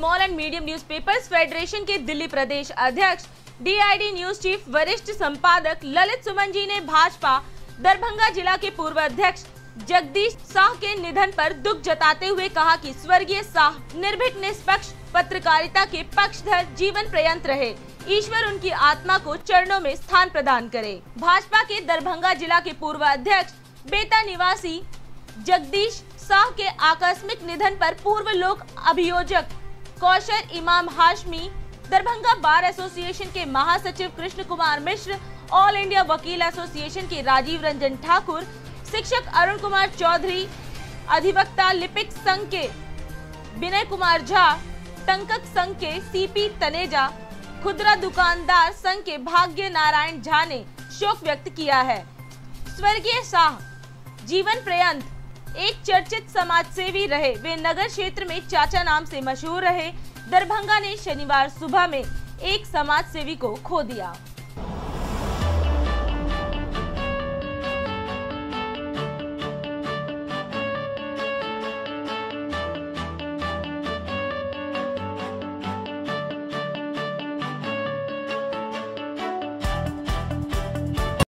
Small and medium newspapers federation के दिल्ली प्रदेश अध्यक्ष DID news chief वरिष्ठ संपादक ललित सुमन जी ने भाजपा दरभंगा जिला के पूर्व अध्यक्ष जगदीश शाह के निधन पर दुख जताते हुए कहा कि स्वर्गीय शाह निर्भीक निष्पक्ष पत्रकारिता के पक्षधर जीवन पर्यंत रहे। ईश्वर उनकी आत्मा को चरणों में स्थान प्रदान करे। भाजपा के दरभंगा जिला के पूर्व अध्यक्ष बेता निवासी जगदीश शाह के आकस्मिक निधन पर पूर्व लोक अभियोजक कौशर इमाम हाशमी, दरभंगा बार एसोसिएशन के महासचिव कृष्ण कुमार मिश्र, ऑल इंडिया वकील एसोसिएशन के राजीव रंजन ठाकुर, शिक्षक अरुण कुमार चौधरी, अधिवक्ता लिपिक संघ के विनय कुमार झा, टंकक संघ के CP तनेजा, खुदरा दुकानदार संघ के भाग्य नारायण झा ने शोक व्यक्त किया है। स्वर्गीय शाह जीवन पर्यंत एक चर्चित समाजसेवी रहे। वे नगर क्षेत्र में चाचा नाम से मशहूर रहे। दरभंगा ने शनिवार सुबह में एक समाजसेवी को खो दिया।